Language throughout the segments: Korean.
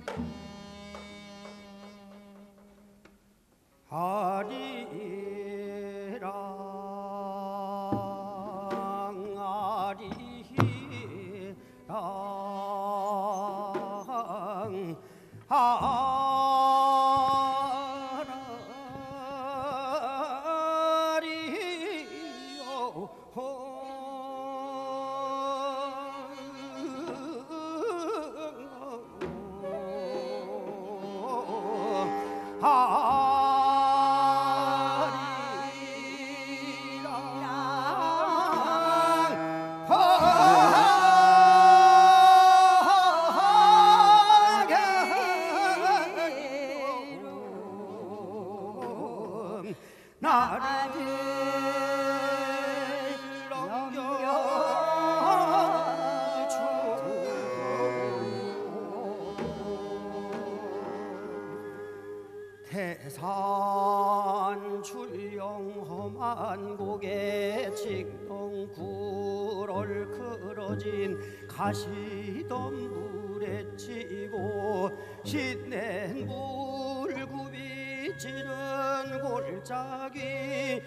태산 출령 험한 고개 직동 굴을 그러진 가시던 물에 치고 신낸 물굽이 찌른 골짜기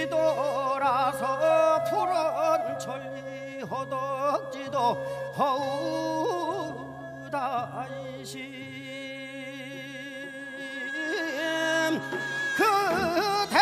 뒤돌아서 푸른 천리 허덕지도 허우다이시 그댈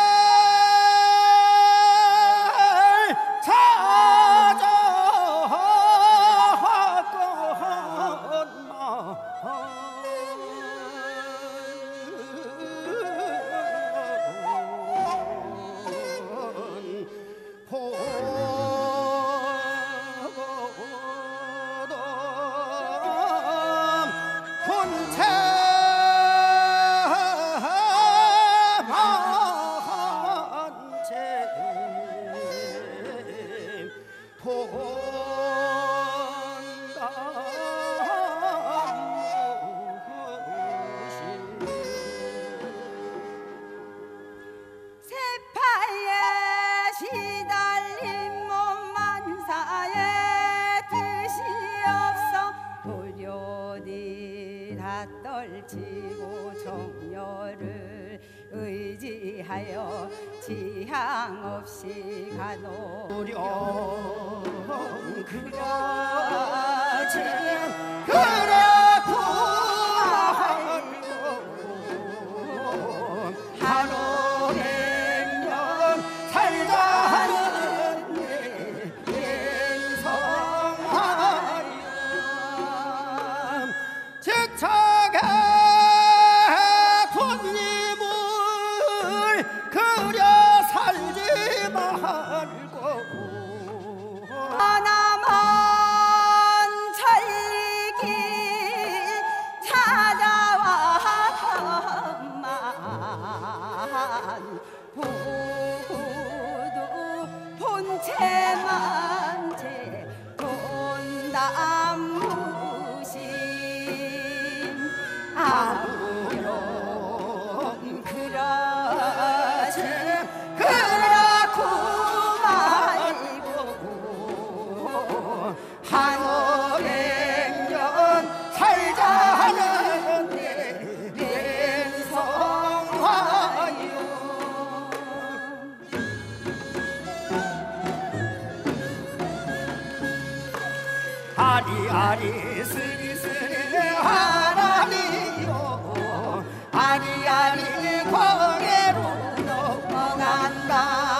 떨치고 정열을 의지하여 지향 없이 가노렴 그러지 그렇고 하루 백년 살자 하는 인성하여 지쳐게 손님을 그려 살지 말고 하나만 천리길 찾아와만 부도 본체만 제 돈담무신 아무런 그러지 그렇고 말고 한오 백년 살자 하는 내 성화요 아리아리 스리스리 하라니요 아리아리 고개로 넘어간다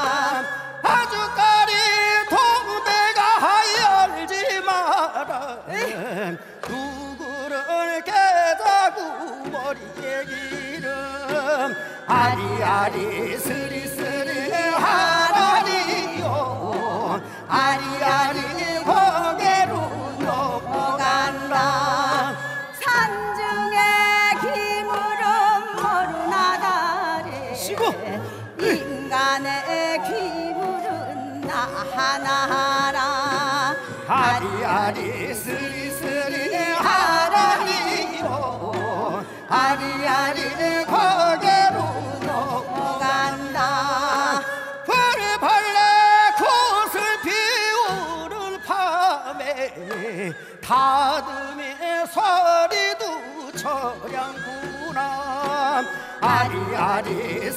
아주까리 동배가 열지 마라 누구를 깨자고 머리에 기름 아리아리 스리스리 하라니요 아리아리 고개로 넘어간다 산중에 기물은 모르나다래 인간의 기물은 나 하나라 아리아리 스리스리 하라니요 아리아리 고개로 넘어간다 벌벌레 꽃을 피우는 밤에 다듬이 소리도 서량구나 아리아리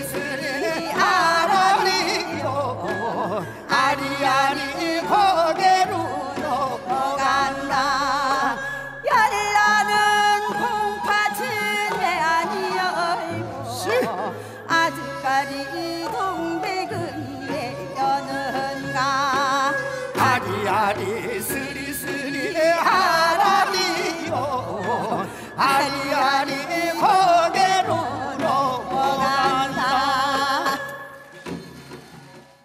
스리스리 아라리요 아리아리 고개